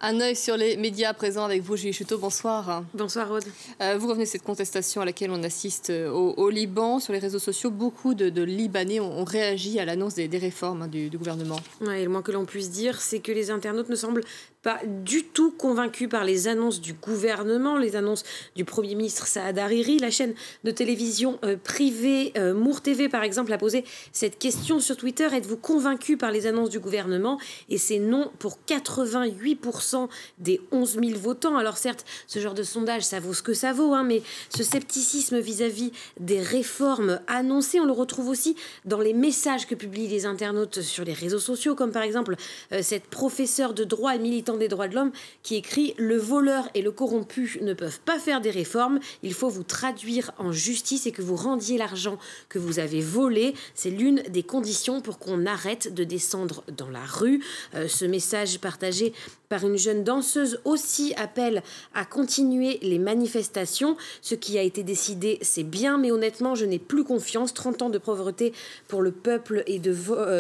Un œil sur les médias présents avec vous, Julie Chuteau, bonsoir. Bonsoir Aude. Vous revenez de cette contestation à laquelle on assiste au Liban. Sur les réseaux sociaux, beaucoup de Libanais ont réagi à l'annonce des réformes du gouvernement. Ouais, et le moins que l'on puisse dire, c'est que les internautes ne semblent pas du tout convaincus par les annonces du gouvernement, les annonces du Premier ministre Saad Hariri. La chaîne de télévision privée Mour TV, par exemple, a posé cette question sur Twitter. Êtes-vous convaincus par les annonces du gouvernement? Et c'est non pour 88% des 11 000 votants. Alors certes, ce genre de sondage, ça vaut ce que ça vaut, mais ce scepticisme vis-à-vis des réformes annoncées, on le retrouve aussi dans les messages que publient les internautes sur les réseaux sociaux, comme par exemple cette professeure de droit et militante des droits de l'homme qui écrit « Le voleur et le corrompu ne peuvent pas faire des réformes, il faut vous traduire en justice et que vous rendiez l'argent que vous avez volé. C'est l'une des conditions pour qu'on arrête de descendre dans la rue ». Ce message partagé par une jeune danseuse aussi appelle à continuer les manifestations. Ce qui a été décidé, c'est bien, mais honnêtement, je n'ai plus confiance. 30 ans de pauvreté pour le peuple et de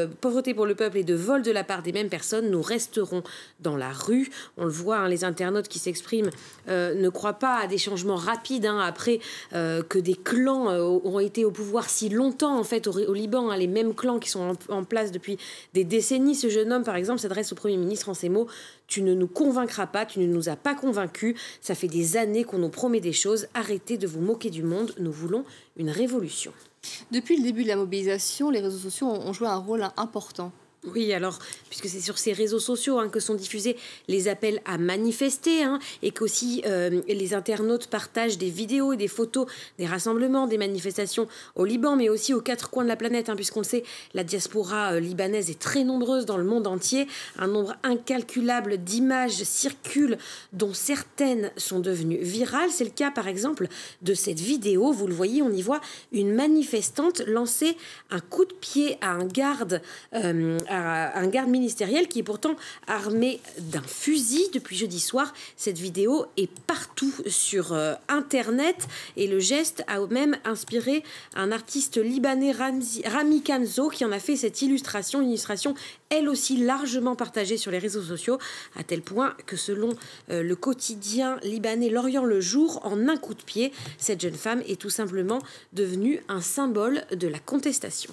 vol de la part des mêmes personnes. Nous resterons dans la rue. On le voit, les internautes qui s'expriment ne croient pas à des changements rapides après que des clans ont été au pouvoir si longtemps en fait au Liban. Les mêmes clans qui sont en place depuis des décennies. Ce jeune homme, par exemple, s'adresse au Premier ministre en ces mots: tu ne nous convaincras pas, tu ne nous as pas convaincus. Ça fait des années qu'on nous promet des choses. Arrêtez de vous moquer du monde. Nous voulons une révolution. Depuis le début de la mobilisation, les réseaux sociaux ont joué un rôle important. Oui, alors, puisque c'est sur ces réseaux sociaux que sont diffusés les appels à manifester et qu'aussi les internautes partagent des vidéos et des photos des rassemblements, des manifestations au Liban, mais aussi aux quatre coins de la planète, puisqu'on le sait, la diaspora libanaise est très nombreuse dans le monde entier. Un nombre incalculable d'images circulent, dont certaines sont devenues virales. C'est le cas, par exemple, de cette vidéo. Vous le voyez, on y voit une manifestante lancer un coup de pied à un garde ministériel qui est pourtant armé d'un fusil. Depuis jeudi soir, cette vidéo est partout sur Internet et le geste a même inspiré un artiste libanais, Rami Kanzo, qui en a fait cette illustration, une illustration elle aussi largement partagée sur les réseaux sociaux, à tel point que selon le quotidien libanais L'Orient le Jour, en un coup de pied, cette jeune femme est tout simplement devenue un symbole de la contestation.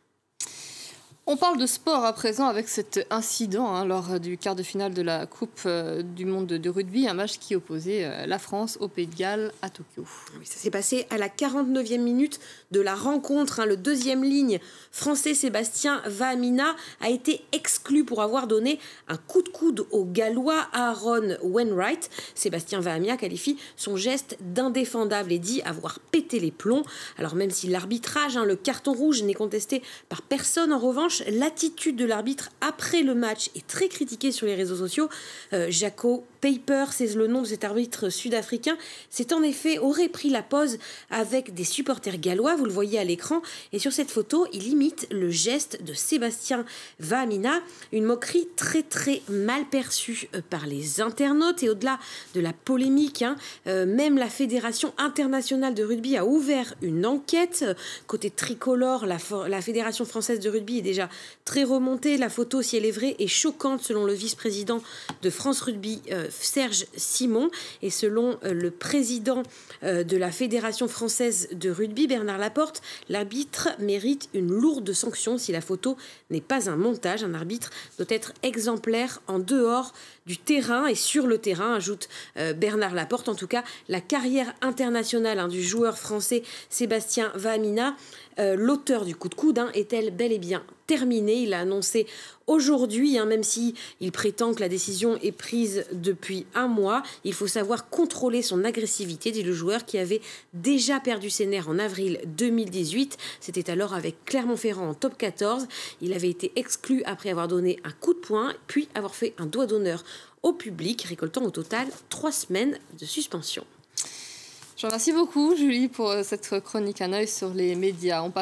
On parle de sport à présent avec cet incident lors du quart de finale de la Coupe du monde de rugby, un match qui opposait la France au Pays de Galles à Tokyo. Oui, ça s'est passé à la 49e minute de la rencontre. Le deuxième ligne français Sébastien Vaamina a été exclu pour avoir donné un coup de coude au Gallois Aaron Wainwright. Sébastien Vaamina qualifie son geste d'indéfendable et dit avoir pété les plombs. Alors même si l'arbitrage, le carton rouge n'est contesté par personne, en revanche, l'attitude de l'arbitre après le match est très critiquée sur les réseaux sociaux. Jaco Peyper, c'est le nom de cet arbitre sud-africain, aurait pris la pose avec des supporters gallois, vous le voyez à l'écran, et sur cette photo, il imite le geste de Sébastien Vaamina, une moquerie très très mal perçue par les internautes. Et au-delà de la polémique, même la Fédération internationale de rugby a ouvert une enquête. Côté tricolore, la Fédération française de rugby est déjà très remontée. La photo, si elle est vraie, est choquante selon le vice-président de France Rugby, Serge Simon, et selon le président de la Fédération française de rugby, Bernard Laporte, l'arbitre mérite une lourde sanction si la photo n'est pas un montage. Un arbitre doit être exemplaire en dehors du terrain et sur le terrain, ajoute Bernard Laporte. En tout cas, la carrière internationale du joueur français Sébastien Vaamina, l'auteur du coup de coude, est-elle bel et bien terminée? Il a annoncé aujourd'hui, même si il prétend que la décision est prise depuis un mois, il faut savoir contrôler son agressivité, dit le joueur qui avait déjà perdu ses nerfs en avril 2018. C'était alors avec Clermont-Ferrand en top 14. Il avait été exclu après avoir donné un coup de poing, puis avoir fait un doigt d'honneur au public, récoltant au total 3 semaines de suspension. Je vous remercie beaucoup, Julie, pour cette chronique, un œil sur les médias.